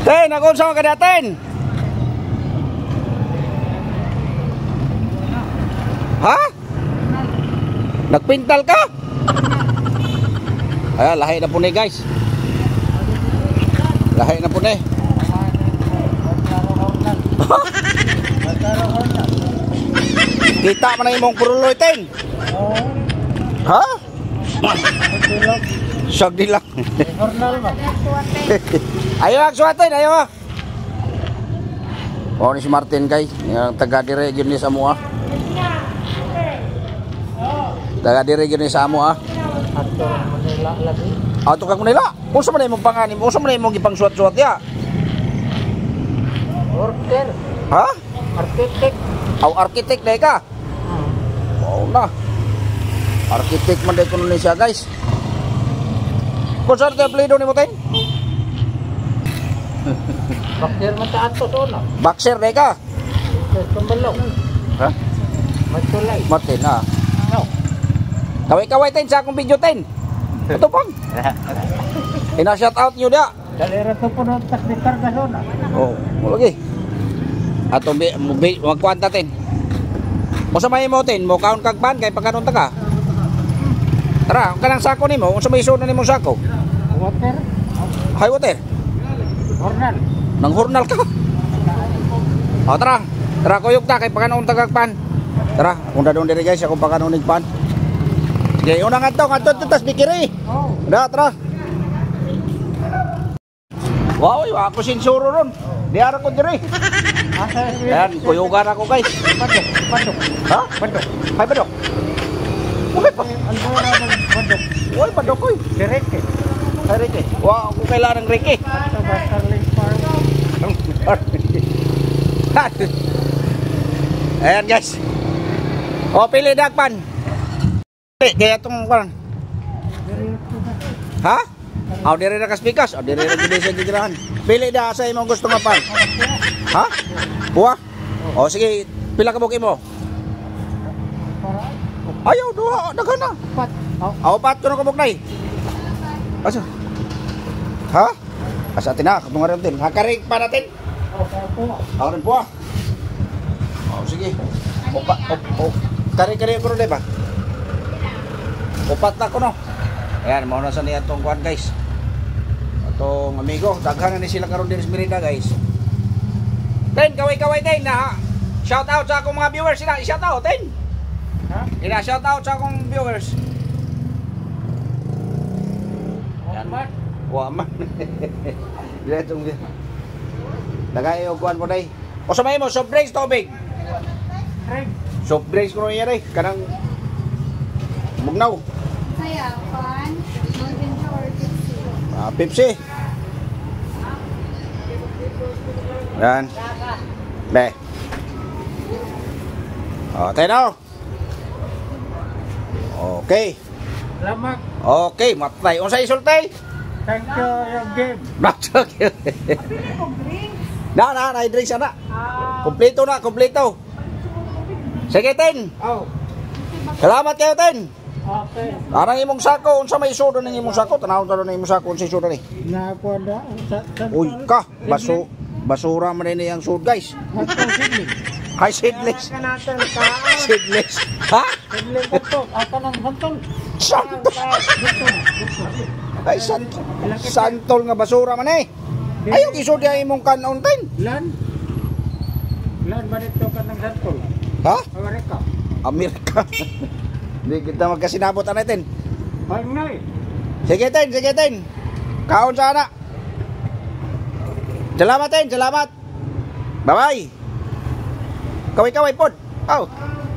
Ten, ako sa ka daten. Ha? Nagpintal ka? Ay, lahi na po ni guys. Lahi na po ni. Kita man na imong puruloy ten. Ha? Sagdi lang. Ayo agsuatin, ayo. Oh, ni si Martin guys, yang taga dire gyud ni sa amo. Taga dire gyud ni sa amo. Ato Manila lagi. Ato kag Manila. Unsa man imong panganim? Unsa man imong gipangsuat-suat ya? Worker. Ha? Architect. Aw architect dai ka? Wow na. Architect man dai kuno ni siya guys. Kusar te apelyido nimo ten? Bakir mata ato to na. Boxer dai ka? Kembelong. Ha? Matulay. Martin ah. No. Kaway-kaway ten sa akong video ten. Ito pang. Ina-shout out nyo dia. Dalira to po ng taknikar gasona. Oh, mo lagi. Ato magkuanta ten. Unsa may mo ten? Mo kaon kag ban kay pagkanon ta ka? Tara, kanang sako nimo, unsa may isuon nimo sako? Water. Hay water. Hornal. Nang hurnal ka. Oh, tara. Tara kuyog ta kay pagkanon ta kag pan. Tara, unda don diri guys ako pagkanon ig pan. Sige, una nga to tas bikiri. Oh. Da, tara. Wow, ako sinsuro ron. Diara ko diri. Yan, kuyugan ako guys. Padok, padok. Ha? Padok. Hay badok. Okay pa. Andora ng padok. Oy, badok koy. Direke. Hay reke. Wow, ako kailangan ng reke. Ato ba Starling Farm? Ayan guys. O, pili dagpan. Kaya itong kan. Ha? Aw dire na kaspikas, aw dire na gid sa gigirahan. Pili da sa imong gusto nga pan. Ha? Buwa? O sige, pila ka buki mo? Ayaw duha, daghan na. Pat. Aw pat kuno ka buknay. Asa? Ha? Asa tina, katong ron din. Hakarig pa natin. Aw rin buwa. O sige. Opa, kari-kari ko ron ba? Upat na ko no. Ayan, mauna sa niya itong kuhan guys. Itong amigo, daghan na ni sila karon din sa Merida guys. Ten, kaway-kaway ten na shout out sa akong mga viewers sila. I-shout out ten. Ha? Ina-shout out sa akong viewers. Waman. Waman. Dila itong dagay yung kuhan mo day. O sa may mo, soft drinks tubig. Craig. Soft drinks ko rin yan day. Kanang bugnaw. Saya, pan, Mountain or Pepsi. Pepsi. Yan. Be. O, tayo na. Okay. Salamat. Okay, matay. Unsa isultay? Thank you yung game. Okay. Na, drinks na. Kompleto na, kompleto. Sige, ten. Oh. Salamat kayo, ten. Okay. Arang imong sako, unsa may isudo ng imong sako? Tanawon ta ng imong sako, unsa isudo ni? Nakuha Uy ka, basura man rin yung sud guys. Hi seedless. Seedless. Ha? Sidling ito. Ako ng hantol. Santol. Ay santol. Santol nga basura man eh. Ayaw isud ya imong kanon ten. Lan ba dito ka ng hantol? Ha? Amerika. Amerika. Hindi kita magkasinabot natin. Pangay. Sige ten. Kaon sana. Salamat ten, salamat. Bye-bye. Kaway-kaway pod. Oh.